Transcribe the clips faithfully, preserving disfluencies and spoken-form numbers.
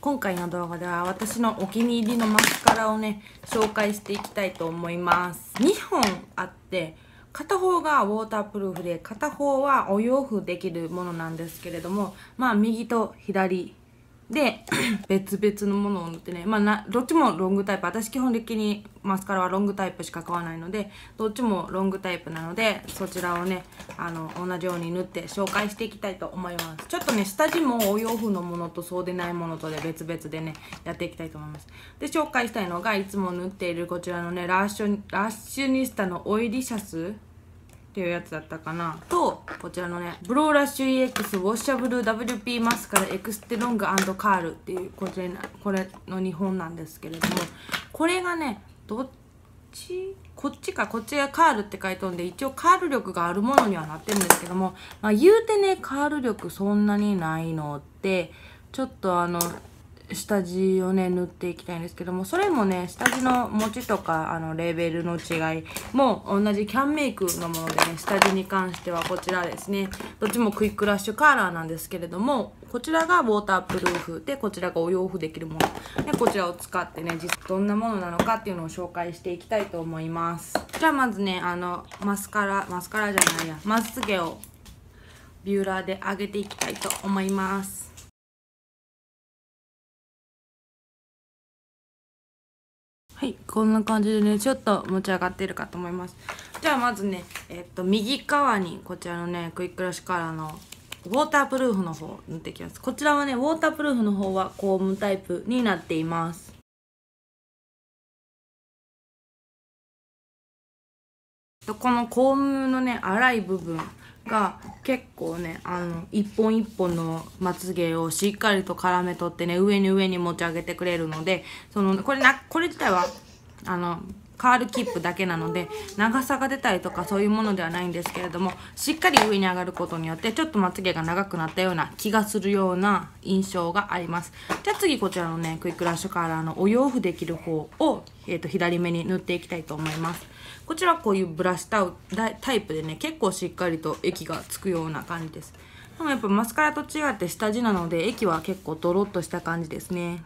今回の動画では私のお気に入りのマスカラをね紹介していきたいと思います。にほんあって片方がウォータープルーフで片方はお洋風できるものなんですけれども、まあ右と左で別々のものを塗ってね、まあなどっちもロングタイプ、私基本的にマスカラはロングタイプしか買わないのでどっちもロングタイプなので、そちらをねあの同じように塗って紹介していきたいと思います。ちょっとね下地もお洋風のものとそうでないものとで別々でねやっていきたいと思います。で紹介したいのがいつも塗っているこちらのねラッシュラッシュニスタのオイリシャスっていうやつだったかなと、こちらのねブローラッシュ イーエックス ウォッシャブル ダブリューピー マスカラエクステロング&カールっていうこれこれのにほんなんですけれども、これがねどっちこっちかこっちがカールって書いてあるんで一応カール力があるものにはなってるんですけども、まあ、言うてねカール力そんなにないのでちょっとあの下地をね塗っていきたいんですけども、それもね下地の持ちとかあのレベルの違いも同じキャンメイクのものでね、下地に関してはこちらですね、どっちもクイックラッシュカーラーなんですけれども、こちらがウォータープルーフでこちらがお洋風できるもので、こちらを使ってね実際どんなものなのかっていうのを紹介していきたいと思います。じゃあまずねあのマスカラマスカラじゃないやまつげをビューラーで上げていきたいと思います。はい、こんな感じでね、ちょっと持ち上がってるかと思います。じゃあまずね、えっと、右側にこちらのね、クイックラッシュカラーのウォータープルーフの方を塗っていきます。こちらはね、ウォータープルーフの方はコームタイプになっています。このコームのね、粗い部分が結構ね、あの、一本一本のまつげをしっかりと絡め取ってね、上に上に持ち上げてくれるので、その、これな、これ自体は、あの、カールキップだけなので、長さが出たりとかそういうものではないんですけれども、しっかり上に上がることによって、ちょっとまつげが長くなったような気がするような印象があります。じゃあ次こちらのね、クイックラッシュカーラーのお洋風できる方を、えっと、左目に塗っていきたいと思います。こちらはこういうブラシタタイプでね、結構しっかりと液がつくような感じです。でもやっぱマスカラと違って下地なので、液は結構ドロッとした感じですね。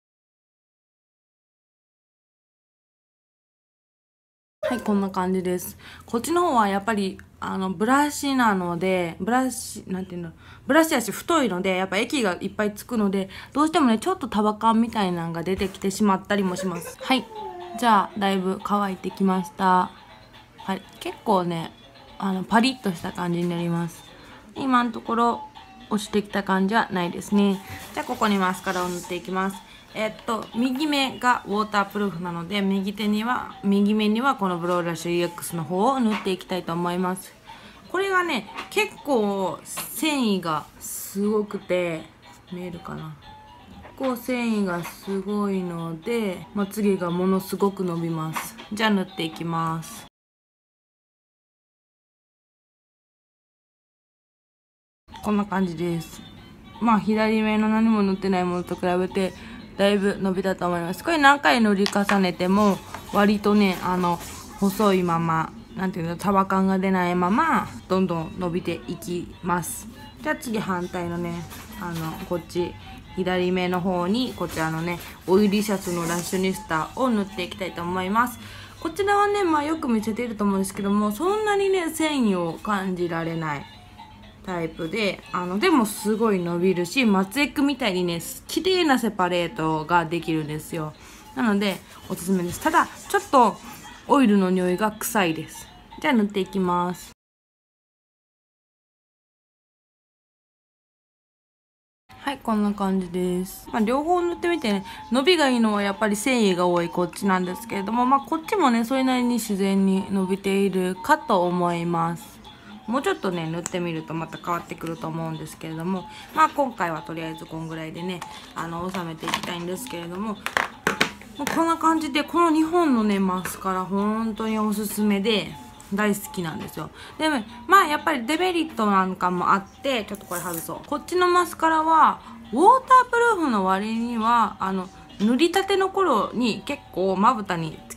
はい、こんな感じです。こっちの方はやっぱり、あの、ブラシなので、ブラシ、なんていうの、ブラシ足太いので、やっぱ液がいっぱいつくので、どうしてもね、ちょっと束感みたいなのが出てきてしまったりもします。はい。じゃあ、だいぶ乾いてきました。はい。結構ね、あの、パリッとした感じになります。今のところ、落ちてきた感じはないですね。じゃあ、ここにマスカラを塗っていきます。えっと、右目がウォータープルーフなので、右手には、右目にはこのブローラッシュ イーエックス の方を塗っていきたいと思います。これがね、結構繊維がすごくて、見えるかな？結構繊維がすごいので、まつげがものすごく伸びます。じゃあ塗っていきます。こんな感じです。まあ左目の何も塗ってないものと比べてだいぶ伸びたと思います。これ何回塗り重ねても割とねあの細いままなんていうの束感が出ないままどんどん伸びていきます。じゃあ次反対のねあのこっち左目の方にこちらのねオイリシャスのラッシュニスタを塗っていきたいと思います。こちらはねまあよく見せていると思うんですけども、そんなにね繊維を感じられないタイプで、あのでもすごい伸びるし、松エクみたいにね綺麗なセパレートができるんですよ。なのでおすすめです。ただちょっとオイルの匂いが臭いです。じゃあ塗っていきます。はい、こんな感じです。まあ、両方塗ってみてね、伸びがいいのはやっぱり繊維が多いこっちなんですけれども、まあ、こっちもねそれなりに自然に伸びているかと思います。もうちょっとね塗ってみるとまた変わってくると思うんですけれども、まあ今回はとりあえずこんぐらいでねあの収めていきたいんですけれども、もうこんな感じでこのにほんのねマスカラ本当におすすめで大好きなんですよ。でもまあやっぱりデメリットなんかもあって、ちょっとこれ外そう。こっちのマスカラはウォータープルーフの割にはあの塗りたての頃に結構まぶたに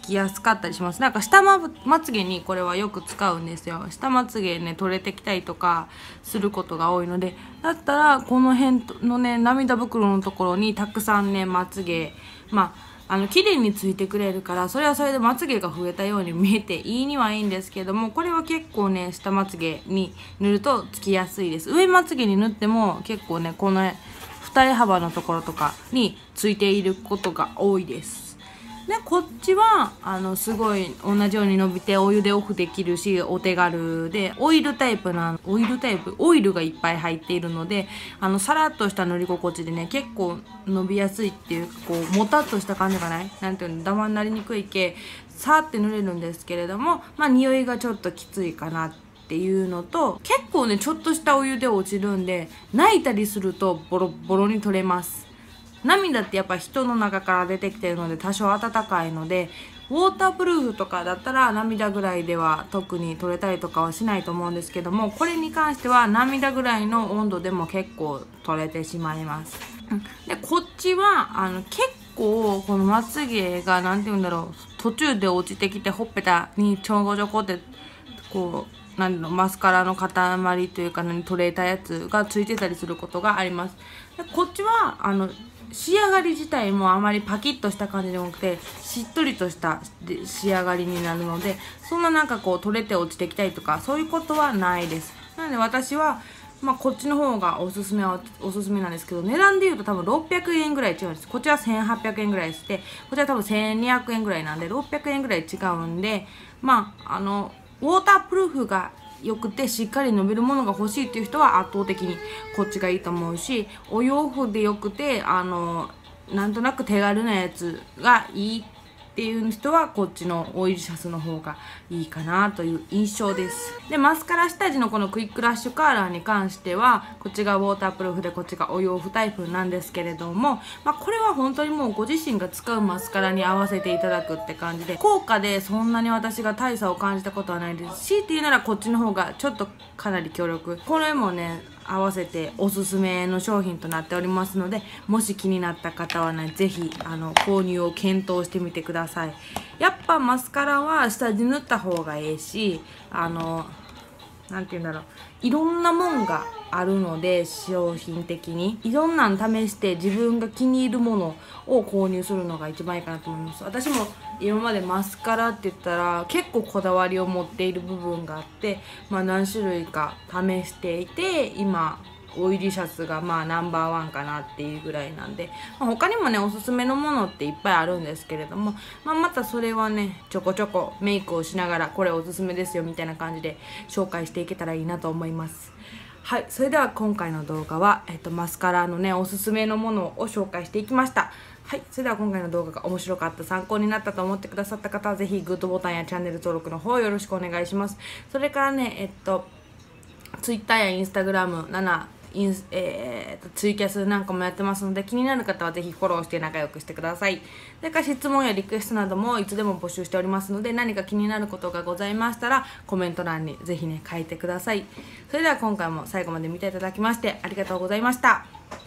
きやすかったりします。なんか下まつげにこれはよく使うんですよ。下まつげね取れてきたりとかすることが多いので、だったらこの辺のね涙袋のところにたくさんねまつげまああの綺麗についてくれるから、それはそれでまつげが増えたように見えていいにはいいんですけども、これは結構ね下まつげに塗るとつきやすいです。上まつげに塗っても結構ねこの二重幅のところとかについていることが多いです。でこっちはあのすごい同じように伸びてお湯でオフできるし、お手軽でオイルタイプなオイルタイプオイルがいっぱい入っているので、あのさらっとした塗り心地でね結構伸びやすいっていうか、こうもたっとした感じがないなんていうのダマになりにくい系さーって塗れるんですけれども、まあ匂いがちょっときついかなっていうのと、結構ねちょっとしたお湯で落ちるんで泣いたりするとボロボロに取れます。涙ってやっぱ人の中から出てきてるので多少温かいので、ウォータープルーフとかだったら涙ぐらいでは特に取れたりとかはしないと思うんですけども、これに関しては涙ぐらいの温度でも結構取れてしまいます。でこっちはあの結構このまつげが何て言うんだろう、途中で落ちてきてほっぺたにちょこちょこってこうなんのマスカラの塊というか何取れたやつがついてたりすることがあります。でこっちはあの仕上がり自体もあまりパキッとした感じではなくてしっとりとした仕上がりになるので、そんななんかこう取れて落ちてきたりとかそういうことはないです。なので私はまあこっちの方がおすすめはおすすめなんですけど、値段で言うと多分ろっぴゃくえんぐらい違うんです。こっちはせんはっぴゃくえんぐらいして、こちら多分せんにひゃくえんぐらいなんでろっぴゃくえんぐらい違うんで、まああのウォータープルーフがよくてしっかり伸びるものが欲しいっていう人は圧倒的にこっちがいいと思うし、お洋服でよくてあのなんとなく手軽なやつがいいっていう人はこっちのオイルシャツの方がいいかなという印象です。でマスカラ下地のこのクイックラッシュカーラーに関してはこっちがウォータープルーフでこっちがお洋服タイプなんですけれども、まあ、これは本当にもうご自身が使うマスカラに合わせていただくって感じで、効果でそんなに私が大差を感じたことはないですし、っていうならこっちの方がちょっとかなり強力、これもね合わせておすすめの商品となっておりますので、もし気になった方はね是非あの購入を検討してみてください。やっぱマスカラは下地塗った方がいいし、あのなんて言うんだろう、いろんなもんがあるので商品的にいろんなん試して自分が気に入るものを購入するのが一番いいかなと思います。私も今までマスカラって言ったら結構こだわりを持っている部分があって、まあ、何種類か試していて今オイリシャツがまあナンバーワンかなっていうぐらいなんで、まあ、他にもねおすすめのものっていっぱいあるんですけれども、まあ、またそれはねちょこちょこメイクをしながらこれおすすめですよみたいな感じで紹介していけたらいいなと思います。はい、それでは今回の動画は、えっと、マスカラのねおすすめのものを紹介していきました。はい、それでは今回の動画が面白かった、参考になったと思ってくださった方はぜひグッドボタンやチャンネル登録の方よろしくお願いします。それからねえっと Twitter や Instagram、ななインスえー、とツイキャスなんかもやってますので、気になる方はぜひフォローして仲良くしてください。それから質問やリクエストなどもいつでも募集しておりますので、何か気になることがございましたらコメント欄にぜひね書いてください。それでは今回も最後まで見ていただきましてありがとうございました。